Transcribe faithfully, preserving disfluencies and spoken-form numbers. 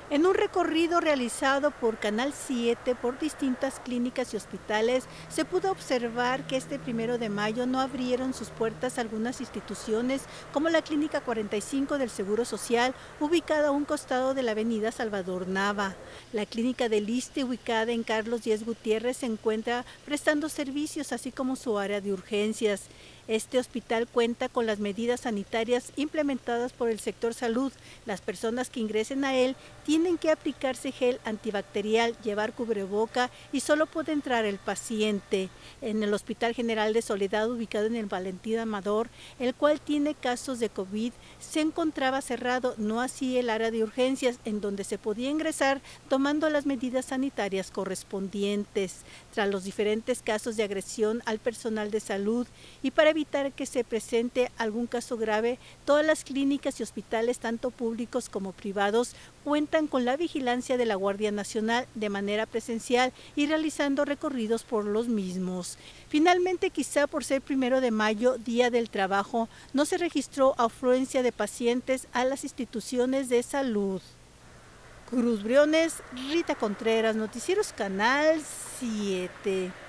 En un recorrido realizado por Canal siete por distintas clínicas y hospitales, se pudo observar que este primero de mayo no abrieron sus puertas algunas instituciones, como la Clínica cuarenta y cinco del Seguro Social, ubicada a un costado de la avenida Salvador Nava. La Clínica del Iste, ubicada en Carlos Díez Gutiérrez, se encuentra prestando servicios, así como su área de urgencias. Este hospital cuenta con las medidas sanitarias implementadas por el sector salud. Las personas que ingresen a él tienen que aplicarse gel antibacterial, llevar cubreboca y solo puede entrar el paciente. En el Hospital General de Soledad, ubicado en el Valentín Amador, el cual tiene casos de COVID, se encontraba cerrado, no así el área de urgencias, en donde se podía ingresar tomando las medidas sanitarias correspondientes. Tras los diferentes casos de agresión al personal de salud y para evitar que se presente algún caso grave, todas las clínicas y hospitales, tanto públicos como privados, cuentan con la vigilancia de la Guardia Nacional de manera presencial y realizando recorridos por los mismos. Finalmente, quizá por ser primero de mayo, Día del Trabajo, no se registró afluencia de pacientes a las instituciones de salud. Cruz Briones, Rita Contreras, Noticieros Canal siete.